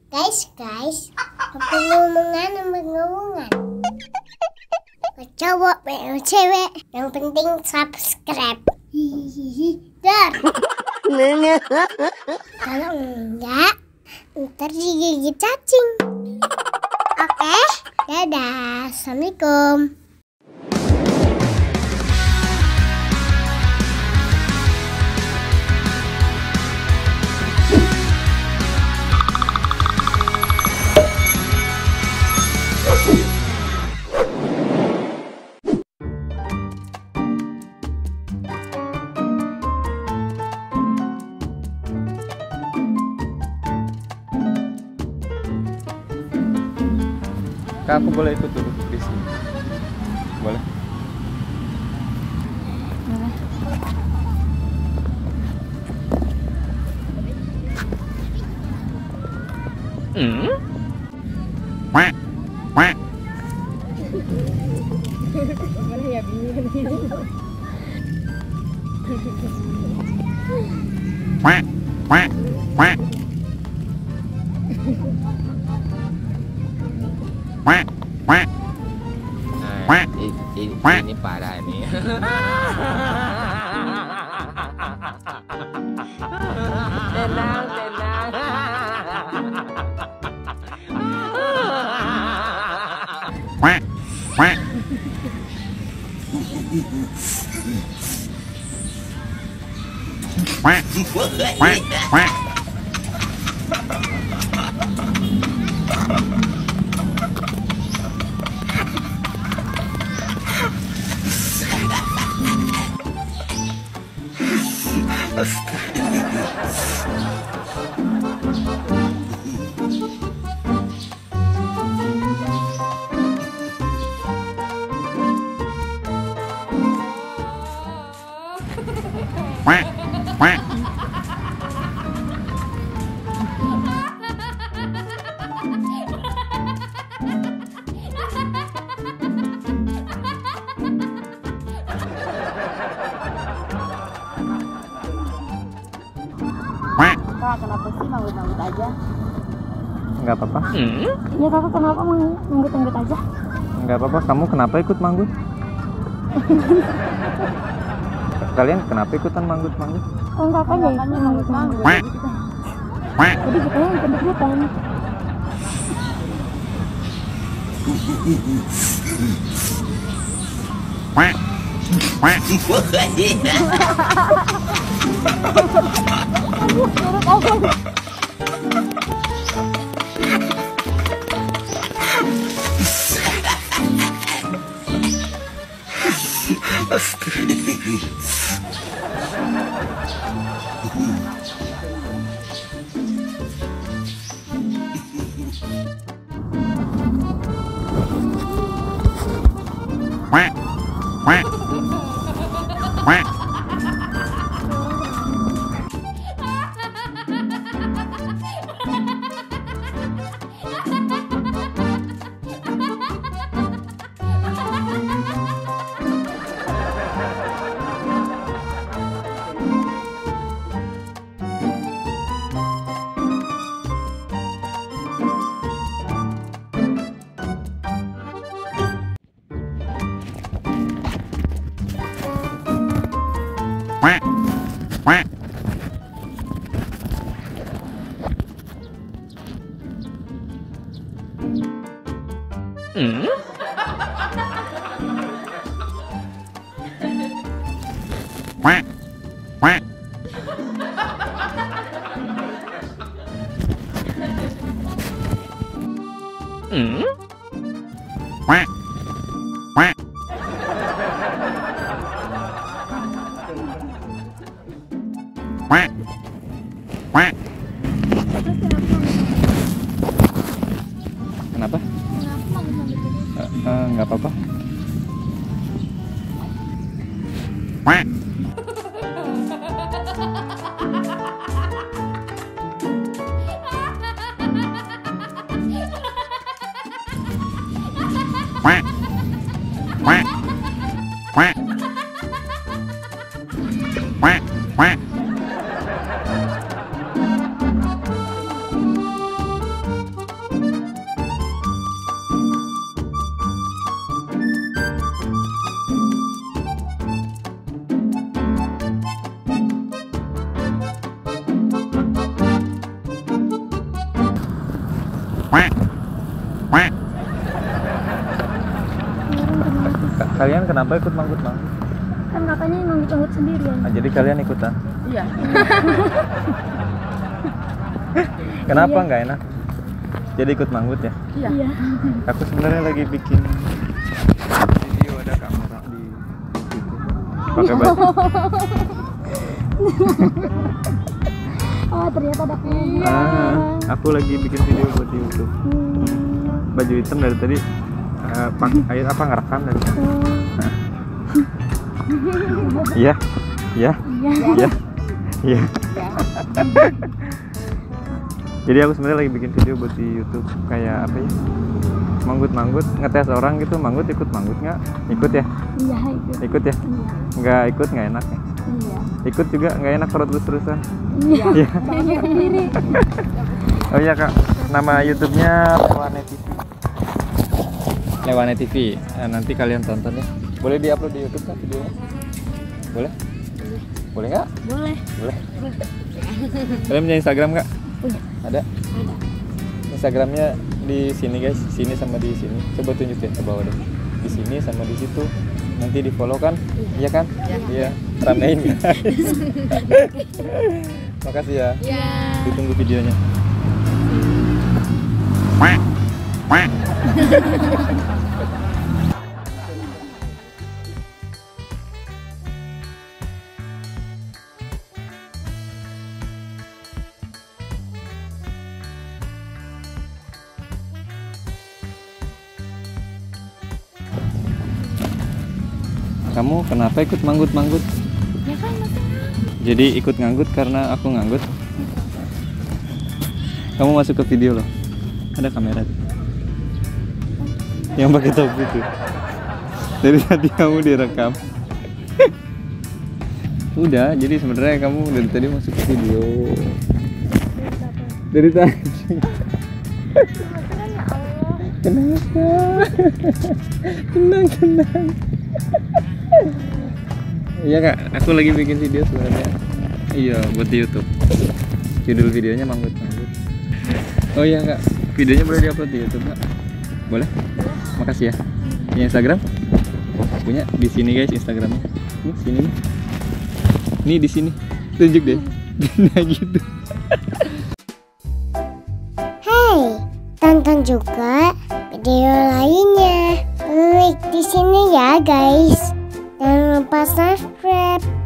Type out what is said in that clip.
Guys, apa ngomongan? Ke cowok, ke cewek, yang penting subscribe. Hihihi, dar. Kalau enggak, ntar digigit cacing. Oke, dadah, assalamualaikum. Kak, aku boleh ikut duduk di sini? Boleh? Boleh ya, ini parah ini. Tenang. Kak, kenapa sih manggut-manggut aja? Enggak apa-apa. Ya kakak kenapa manggut-manggut aja? Enggak apa-apa. Kamu kenapa ikut manggut? Kalian kenapa ikutan manggut-manggut? Oh, kakak ya manggut-manggut. Jadi kita yang ikut-ikutan. Kenapa? Nggak apa-apa. Kalian kenapa ikut manggut mang? Kan kakaknya yang manggut sendirian. Nah, jadi kalian ikutan? Iya. Kenapa nggak enak? Jadi ikut manggut ya? Iya. Aku sebenarnya lagi bikin video, ada kamera di pakai baju. Oh, ternyata ada kamera. Aku lagi bikin video buat di YouTube. Baju hitam dari tadi air apa ngerekam dari tadi. Iya. Iya. Iya. Iya. Jadi aku sebenarnya lagi bikin video buat di YouTube kayak apa ya? Manggut-manggut, ngetes orang gitu, manggut ikut manggut nggak? Ikut ya? Iya, ikut. Ikut ya? Iya. Nggak ikut nggak enak ya? Iya. Ikut juga nggak enak kalau terus-terusan. Iya. Iya. Sendiri. Oh iya kak, nama YouTube-nya Lewane TV. Lewane TV. Nah, nanti kalian tonton ya. Boleh diupload di YouTube kak videonya? Boleh? Boleh nggak? Boleh. Boleh. Kalian punya Instagram kak? Punya. Ada? Instagramnya di sini guys, sini sama di sini. Coba tunjukin ke bawah deh. Di sini sama di situ. Nanti di follow kan? Iya kan? Iya. Ramein guys. Makasih ya. Iya. Ditunggu videonya. Kamu kenapa ikut manggut-manggut? Ya kan maksudnya. Jadi ikut nganggut karena aku nganggut. Kamu masuk ke video loh. Ada kamera tuh. Yang pakai topi tuh. Dari tadi kamu direkam. Udah, jadi sebenarnya kamu dari tadi masuk ke video. Dari tadi. Kenapa? Tenang. Iya kak, aku lagi bikin video sebenarnya. Iya, buat di YouTube. Judul videonya manggut-manggut. Oh iya kak, videonya boleh diupload di YouTube kak? Boleh? Makasih ya. Punya Instagram? Punya di sini guys Instagramnya. Ini sini nih. Nih di sini. Tunjuk deh. Nah gitu. Hai, tonton juga video lainnya. Klik di sini ya guys. Jangan lupa subscribe.